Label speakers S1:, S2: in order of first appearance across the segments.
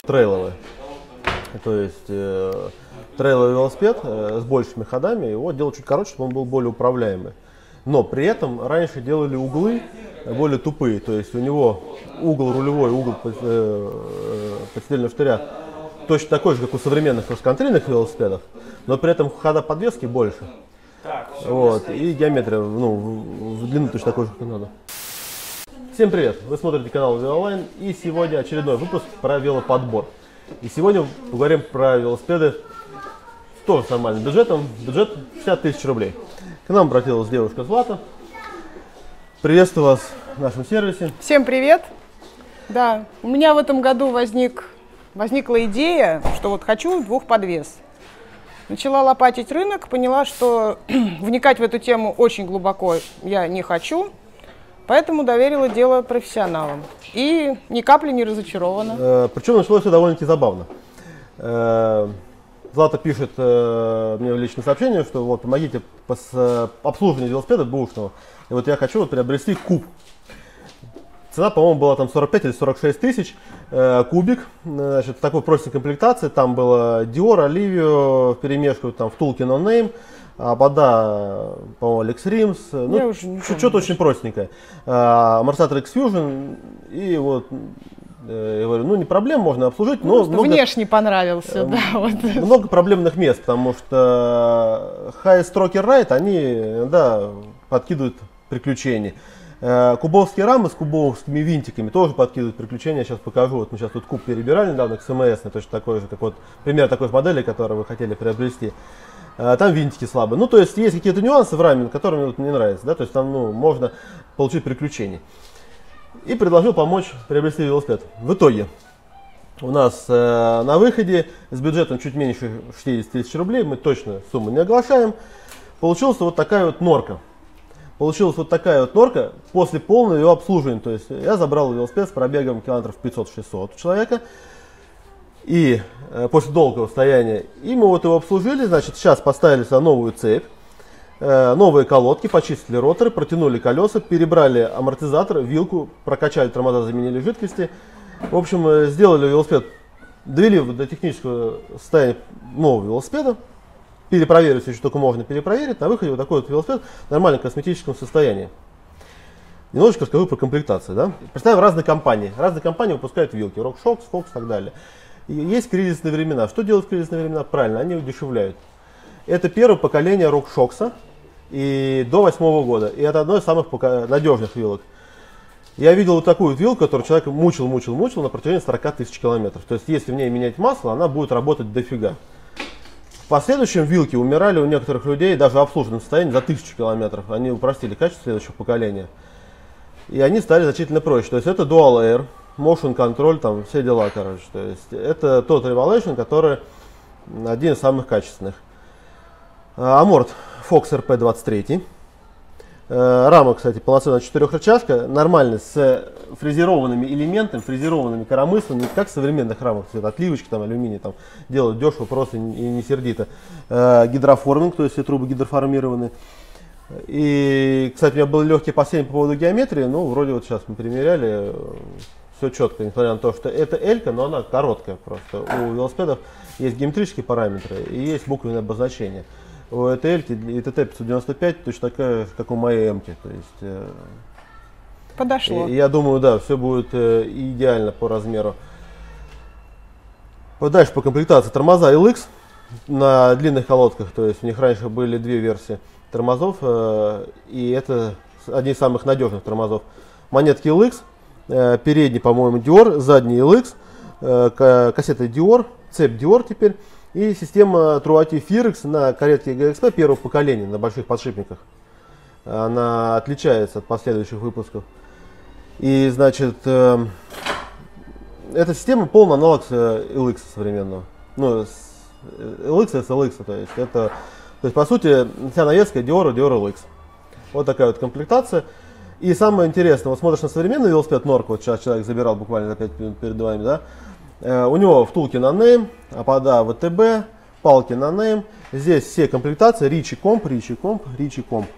S1: трейловый. То есть трейловый велосипед с большими ходами, его делать чуть короче, чтобы он был более управляемый. Но при этом раньше делали углы более тупые, то есть у него угол рулевой, угол подседельного штыря точно такой же, как у современных кросс-контрийных велосипедов, но при этом хода подвески больше. Вот, и диаметрия, в длину точно такой же, как надо. Всем привет! Вы смотрите канал Велолайн, и сегодня очередной выпуск про велоподбор. И сегодня поговорим про велосипеды тоже с нормальным бюджетом. Бюджет 60 тысяч рублей. К нам обратилась девушка Злата. Приветствую вас в нашем сервисе.
S2: Всем привет! Да, у меня в этом году возникла идея, что вот хочу двухподвес. Начала лопатить рынок, поняла, что вникать в эту тему очень глубоко я не хочу, поэтому доверила дело профессионалам. И ни капли не разочарована.
S1: Причем началось все довольно-таки забавно. Злата пишет мне в личное сообщение, что вот помогите с обслуживанием велосипеда бэушного. И вот я хочу приобрести куб. Цена, по-моему, была там 45 или 46 тысяч. Кубик, значит, в такой простенькой комплектации. Там было Dior, Alivio, вперемешку, там втулки No Name, обода, по-моему, Alex Rims. Ну, что-то очень простенькое. Амортизатор X-Fusion. И вот, я говорю, ну не проблем, можно обслужить. Но
S2: внешне понравился, да. Вот.
S1: Много проблемных мест, потому что High Stroker Ride, они, да, подкидывают приключения. Кубовские рамы с кубовскими винтиками тоже подкидывают приключения. Сейчас покажу. Вот мы сейчас тут куб перебирали недавно, XMS, точно такой же, как вот пример такой же модели, которую вы хотели приобрести. Там винтики слабые. Ну, то есть есть какие-то нюансы в раме, которые мне вот не нравятся, да, то есть там, можно получить приключения. И предложил помочь приобрести велосипед. В итоге у нас на выходе с бюджетом чуть меньше 60 тысяч рублей, мы точно сумму не оглашаем, получилась вот такая вот норка. Получилась вот такая вот норка после полного ее обслуживания. То есть я забрал велосипед с пробегом километров 500-600 у человека. И после долгого стояния. И мы вот его обслужили. Значит, сейчас поставили сюда новую цепь, новые колодки, почистили роторы, протянули колеса, перебрали амортизатор, вилку, прокачали тормоза, заменили жидкости. В общем, сделали велосипед, довели до технического состояния нового велосипеда. Перепроверить, если только можно перепроверить. На выходе вот такой вот велосипед в нормальном косметическом состоянии. Немножечко расскажу про комплектацию. Да? Представим разные компании. Разные компании выпускают вилки. RockShox, Fox и так далее. И есть кризисные времена. Что делать в кризисные времена? Правильно, они удешевляют. Это первое поколение RockShox и до 2008 года. И это одно из самых надежных вилок. Я видел вот такую вот вилку, которую человек мучил на протяжении 40 тысяч километров. То есть если в ней менять масло, она будет работать дофига. В последующем вилки умирали у некоторых людей даже в обслуженном состоянии за 1000 километров. Они упростили качество следующего поколения. И они стали значительно проще. То есть это Dual Air, Motion Control, там все дела, короче. То есть это тот Revolution, который один из самых качественных. Аморт Fox RP23. Рама, кстати, полноценная четырехрычажка, нормально, с фрезерованными элементами, фрезерованными коромыслами, не как в современных рамах, отливочки, там, алюминий, там, делают дешево, просто и не сердито. Гидроформинг, то есть все трубы гидроформированы. И, кстати, у меня было легкие опасения по поводу геометрии, ну, вроде вот сейчас мы примеряли, все четко, несмотря на то, что это L-ка, но она короткая просто. У велосипедов есть геометрические параметры и есть буквенное обозначение. У этой L-ки и ТТ-595 точно такая же, как у моей М-ки. То есть,
S2: подошло.
S1: Я думаю, да, все будет идеально по размеру. Дальше по комплектации. Тормоза LX на длинных колодках. То есть у них раньше были две версии тормозов. И это одни из самых надежных тормозов. Монетки LX. Передний, по-моему, Dior. Задний LX. Кассета Dior. Цепь Dior теперь. И система Truati Firex на каретке GXP первого поколения, на больших подшипниках. Она отличается от последующих выпусков. И, значит, эта система полный аналог LX современного. Ну, LX и SLX, то есть, по сути, вся навеска Dior LX. Вот такая вот комплектация. И самое интересное, вот смотришь на современный велосипед Норк, вот сейчас человек забирал буквально за 5 минут перед вами, да? У него втулки No Name, опода ВТБ, палки No Name. Здесь все комплектации Ричи Комп.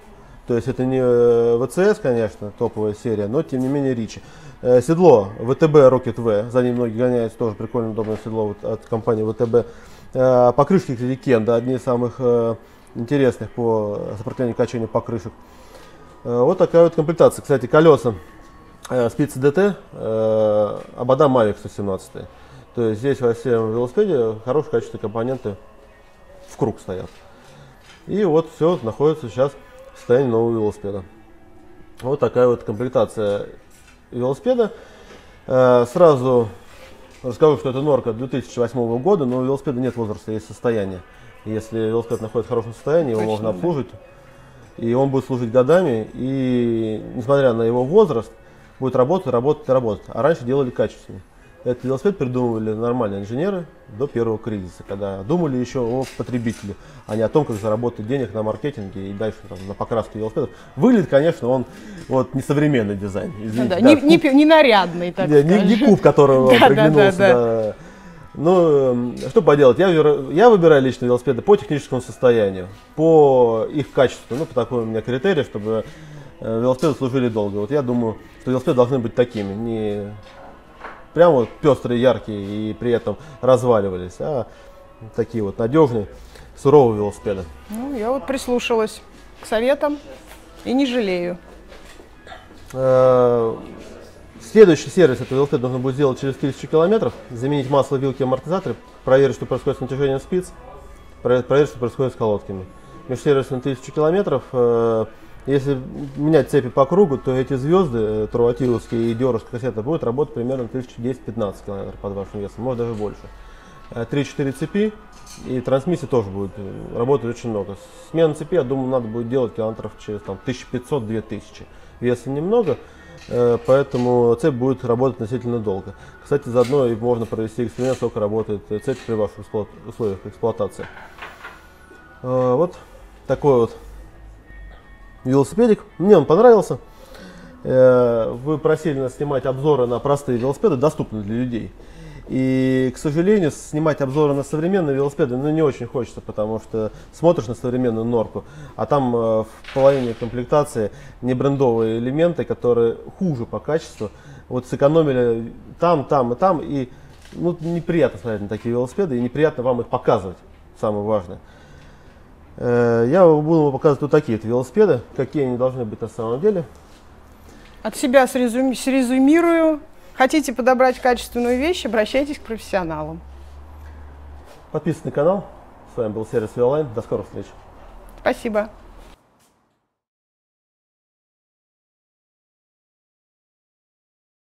S1: То есть это не ВЦС, конечно, топовая серия, но тем не менее Ричи. Седло ВТБ Rocket V, за ним многие гоняются, тоже прикольно, удобное седло вот от компании ВТБ. Покрышки, кстати, Кенда, одни из самых интересных по сопротивлению качанию покрышек. Вот такая вот комплектация. Кстати, колеса спицы ДТ, обода Mavic 117. То есть здесь во всем велосипеде хорошие качественные компоненты в круг стоят. И вот все находится сейчас в состоянии нового велосипеда. Вот такая вот комплектация велосипеда. Сразу расскажу, что это норка 2008 года, но у велосипеда нет возраста, есть состояние. Если велосипед находится в хорошем состоянии, его можно обслужить, и он будет служить годами, и несмотря на его возраст, будет работать. А раньше делали качественно. Этот велосипед придумывали нормальные инженеры до первого кризиса, когда думали еще о потребителе, а не о том, как заработать денег на маркетинге и дальше там, на покраске велосипедов. Выглядит, конечно, он вот не современный дизайн. Извините,
S2: да, не нарядный, так сказать.
S1: Не куб, которого приглянулся. Да. Ну, что поделать, я выбираю лично велосипеды по техническому состоянию, по их качеству, ну, по такому у меня критерию, чтобы велосипеды служили долго. Вот я думаю, что велосипеды должны быть такими, не прям вот пестрые, яркие и при этом разваливались, а такие вот надежные, суровые велосипеды.
S2: Ну, я вот прислушалась к советам и не жалею.
S1: Следующий сервис этого велосипеда нужно будет сделать через 1000 километров, заменить масло, вилки, амортизаторы, проверить, что происходит с натяжением спиц, проверить, что происходит с колодками. Межсервисом 1000 километров, если менять цепи по кругу, то эти звезды, труатиловские и диоровская кассета, будут работать примерно 1010-15 километров под вашим весом, может даже больше. 3-4 цепи, и трансмиссия тоже будет работать очень много. Смена цепи, я думаю, надо будет делать километров через 1500-2000. Веса немного, поэтому цепь будет работать относительно долго. Кстати, заодно и можно провести эксперимент, сколько работает цепь при ваших условиях эксплуатации. Вот такой вот велосипедик. Мне он понравился. Вы просили нас снимать обзоры на простые велосипеды, доступные для людей. И, к сожалению, снимать обзоры на современные велосипеды не очень хочется, потому что смотришь на современную норку, а там в половине комплектации не брендовые элементы, которые хуже по качеству. Вот сэкономили там, и ну, неприятно смотреть на такие велосипеды, и неприятно вам их показывать, самое важное. Я буду вам показывать вот такие вот велосипеды, какие они должны быть на самом деле.
S2: От себя срезюмирую. Хотите подобрать качественную вещь, обращайтесь к профессионалам.
S1: Подписывайтесь на канал. С вами был сервис Велолайн. До скорых встреч.
S2: Спасибо.